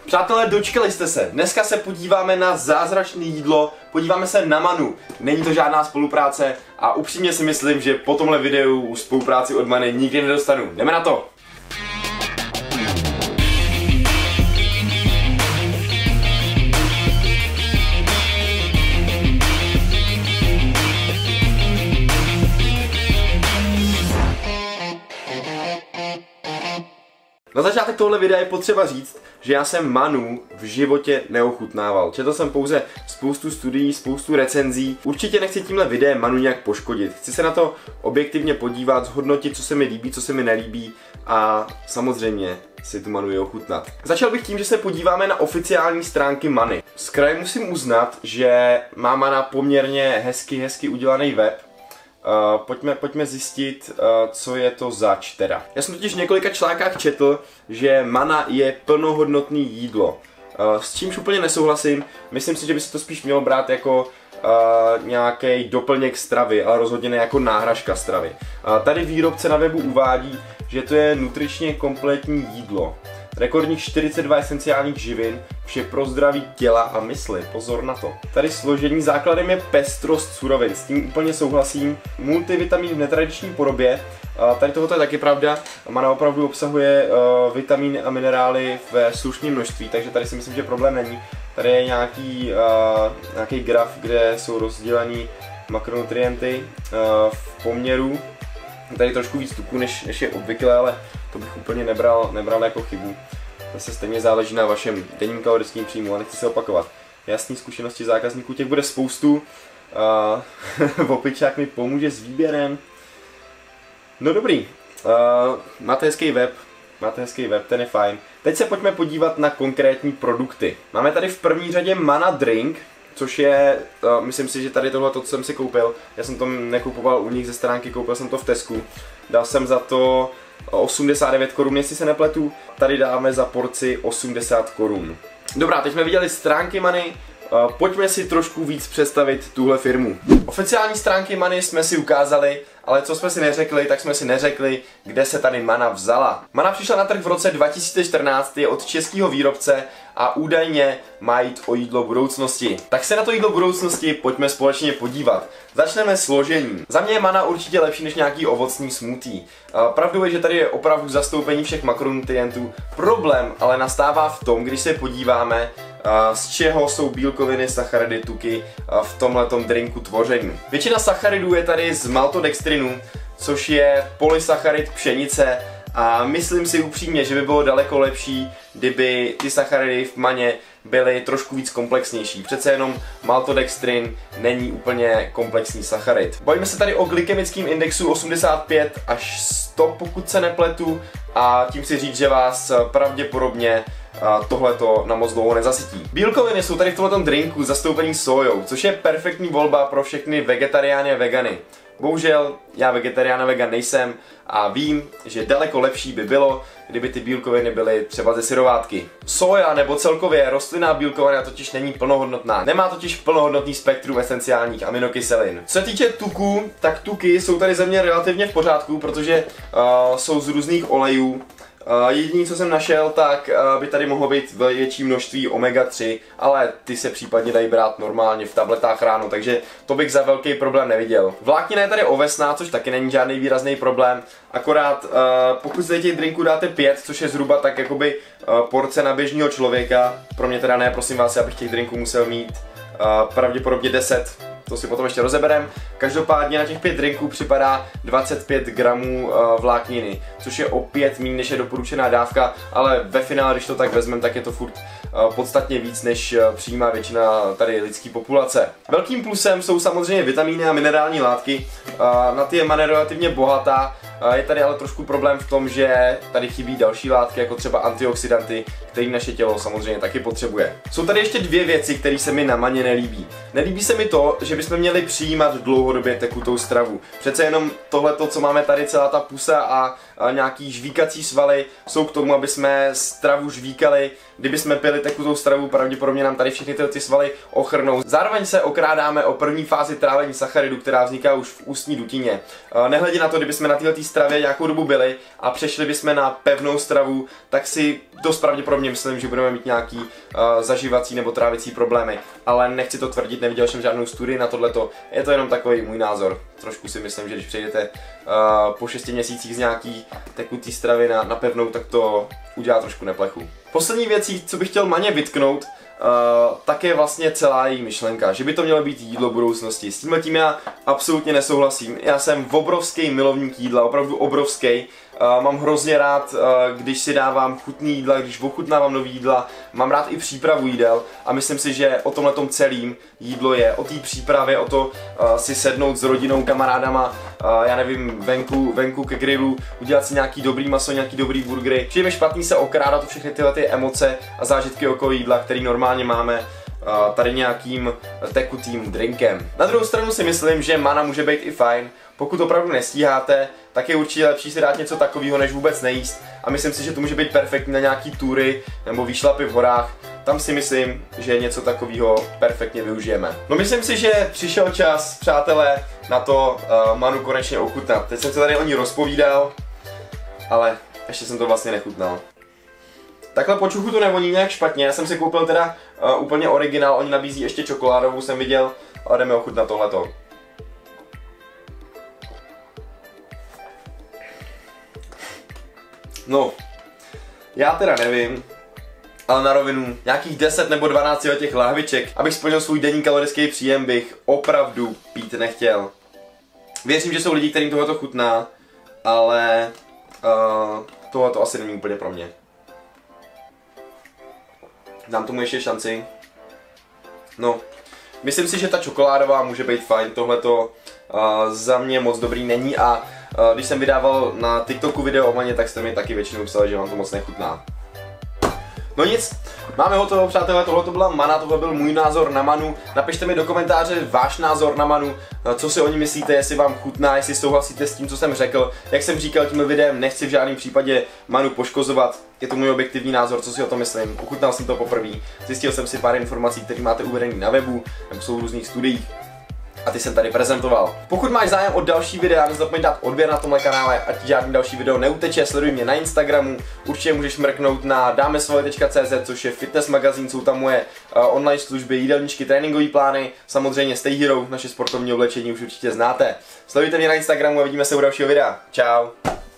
Přátelé, dočkali jste se. Dneska se podíváme na zázračné jídlo, podíváme se na Manu. Není to žádná spolupráce a upřímně si myslím, že po tomhle videu už spolupráci od Many nikdy nedostanu. Jdeme na to! Na začátek tohle videa je potřeba říct, že já jsem Manu v životě neochutnával. Četl jsem pouze spoustu studií, spoustu recenzí. Určitě nechci tímhle videem Manu nějak poškodit. Chci se na to objektivně podívat, zhodnotit, co se mi líbí, co se mi nelíbí a samozřejmě si tu Manu je ochutnat. Začal bych tím, že se podíváme na oficiální stránky Many. Z kraje musím uznat, že má Mana poměrně hezky udělaný web. Pojďme zjistit, co je to zač teda. Já jsem totiž v několika článkách četl, že Mana je plnohodnotný jídlo. S čímž úplně nesouhlasím, myslím si, že by se to spíš mělo brát jako nějaký doplněk stravy, ale rozhodně ne jako náhražka stravy. Tady výrobce na webu uvádí, že to je nutričně kompletní jídlo. Rekordních 42 esenciálních živin, vše pro zdraví těla a mysli, pozor na to. Tady složení základem je pestrost surovin, s tím úplně souhlasím. Multivitamin v netradiční podobě, tady tohoto je taky pravda, Mana opravdu obsahuje vitamíny a minerály ve slušném množství, takže tady si myslím, že problém není. Tady je nějaký graf, kde jsou rozdělení makronutrienty v poměru. Tady trošku víc tuku, než je obvykle, ale to bych úplně nebral jako chybu. Zase stejně záleží na vašem denním kalorickém příjmu a nechci se opakovat. Jasný, zkušenosti zákazníků, těch bude spoustu. Vopičák mi pomůže s výběrem. No dobrý, máte hezký web, ten je fajn. Teď se pojďme podívat na konkrétní produkty. Máme tady v první řadě Mana Drink, což je, myslím si, že tady tohle, co jsem si koupil, já jsem to nekupoval u nich ze stránky, koupil jsem to v Tesku. Dal jsem za to 89 korun, jestli se nepletu, tady dáme za porci 80 korun. Dobrá, teď jsme viděli stránky Many, pojďme si trošku víc představit tuhle firmu. Oficiální stránky Many jsme si ukázali, ale co jsme si neřekli, tak jsme si neřekli, kde se tady Mana vzala. Mana přišla na trh v roce 2014, je od českého výrobce a údajně má jít o jídlo budoucnosti. Tak se na to jídlo budoucnosti pojďme společně podívat. Začneme složením. Za mě je Mana určitě lepší než nějaký ovocný smoothie. Pravdou je, že tady je opravdu zastoupení všech makronutrientů. Problém ale nastává v tom, když se podíváme, z čeho jsou bílkoviny, sacharidy, tuky v tomhletom drinku tvoření. Většina sacharidů je tady z maltodextrinu, což je polysacharid pšenice a myslím si upřímně, že by bylo daleko lepší, kdyby ty sacharidy v Maně byly trošku víc komplexnější. Přece jenom maltodextrin není úplně komplexní sacharid. Bavíme se tady o glykemickém indexu 85 až 100, pokud se nepletu, a tím si říct, že vás pravděpodobně tohleto na moc dlouho nezasytí. Bílkoviny jsou tady v tomto drinku zastoupení sójou, což je perfektní volba pro všechny vegetariány a vegany. Bohužel já vegetarián a vegan nejsem a vím, že daleko lepší by bylo, kdyby ty bílkoviny byly třeba ze syrovátky. Soja nebo celkově rostlinná bílkovina totiž není plnohodnotná. Nemá totiž plnohodnotný spektrum esenciálních aminokyselin. Co se týče tuků, tak tuky jsou tady ze mě relativně v pořádku, protože jsou z různých olejů. Jediné, co jsem našel, tak by tady mohlo být větší množství omega-3, ale ty se případně dají brát normálně v tabletách ráno, takže to bych za velký problém neviděl. Vláknina je tady ovesná, což taky není žádný výrazný problém, akorát pokud zde těch drinků dáte 5, což je zhruba tak jakoby porce na běžného člověka, pro mě teda ne, prosím vás, abych těch drinků musel mít pravděpodobně 10. To si potom ještě rozeberem. Každopádně na těch 5 drinků připadá 25 gramů vlákniny, což je opět méně než je doporučená dávka, ale ve finále, když to tak vezmeme, tak je to furt podstatně víc, než přijímá většina tady lidské populace. Velkým plusem jsou samozřejmě vitamíny a minerální látky, na ty je Mana relativně bohatá. Je tady ale trošku problém v tom, že tady chybí další látky, jako třeba antioxidanty, které naše tělo samozřejmě taky potřebuje. Jsou tady ještě dvě věci, které se mi na Maně nelíbí. Nelíbí se mi to, že bychom měli přijímat dlouhodobě tekutou stravu. Přece jenom tohleto, co máme tady, celá ta pusa a nějaký žvíkací svaly, jsou k tomu, aby jsme stravu žvíkali. Kdyby jsme pili tekutou stravu, pravděpodobně nám tady všechny ty svaly ochrnou. Zároveň se okrádáme o první fázi trávení sacharidu, která vzniká už v ústní dutině. Nehledě na to, kdyby jsme na této stravě nějakou dobu byli a přešli bychom na pevnou stravu, tak si dost pravděpodobně myslím, že budeme mít nějaký zaživací nebo trávicí problémy. Ale nechci to tvrdit, neviděl jsem žádnou studii na tohleto, je to jenom takový můj názor. Trošku si myslím, že když přejdete po 6 měsících z nějaký tekutý stravy na pevnou, tak to udělá trošku neplechu. Poslední věcí, co bych chtěl Maně vytknout, tak je vlastně celá její myšlenka, že by to mělo být jídlo budoucnosti. S tímhletím já absolutně nesouhlasím. Já jsem obrovský milovník jídla, opravdu obrovský. Mám hrozně rád, když si dávám chutný jídla, když ochutnávám nový jídla, mám rád i přípravu jídel a myslím si, že o tomhletom celým jídlo je, o té přípravě, o to si sednout s rodinou, kamarádama, já nevím, venku ke grilu, udělat si nějaký dobrý maso, nějaký dobrý burgery. Přijde mi špatný se okrádat o všechny tyhle ty emoce a zážitky okolo jídla, který normálně máme tady nějakým tekutým drinkem. Na druhou stranu si myslím, že mana může být i fajn. Pokud opravdu nestíháte, tak je určitě lepší si dát něco takového, než vůbec nejíst. A myslím si, že to může být perfektní na nějaký tury nebo výšlapy v horách. Tam si myslím, že něco takového perfektně využijeme. No myslím si, že přišel čas, přátelé, na to manu konečně ochutnat. Teď jsem se tady o ní rozpovídal, ale ještě jsem to vlastně nechutnal. Takhle po čuchu to nevoní nějak špatně, já jsem si koupil teda úplně originál, oni nabízí ještě čokoládovou, jsem viděl, ale jdeme ochutnat tohleto. No, já teda nevím, ale na rovinu nějakých 10 nebo 12 těch lahviček, abych splnil svůj denní kalorický příjem, bych opravdu pít nechtěl. Věřím, že jsou lidi, kterým tohleto chutná, ale tohleto asi není úplně pro mě. Dám tomu ještě šanci. No, myslím si, že ta čokoládová může být fajn, tohleto za mě moc dobrý není a když jsem vydával na TikToku video o maně, tak jste mi taky většinou psali, že vám to moc nechutná. No nic, máme hotovo, přátelé, tohle byla mana, tohle byl můj názor na manu. Napište mi do komentáře váš názor na manu, co si o ní myslíte, jestli vám chutná, jestli souhlasíte s tím, co jsem řekl. Jak jsem říkal, tímhle videem nechci v žádném případě manu poškozovat, je to můj objektivní názor, co si o tom myslím. Ochutnal jsem to poprvé, zjistil jsem si pár informací, které máte uvedený na webu, nebo jsou v různých studiích. A ty jsem tady prezentoval. Pokud máš zájem o další videa, nezapomeň dát odběr na tomhle kanále, ať žádný další video neuteče, sleduj mě na Instagramu, určitě můžeš mrknout na damesvoje.cz, což je fitness magazín, jsou tam moje online služby, jídelníčky, tréninkové plány, samozřejmě Stay Hero, naše sportovní oblečení už určitě znáte. Sledujte mě na Instagramu a vidíme se u dalšího videa. Čau.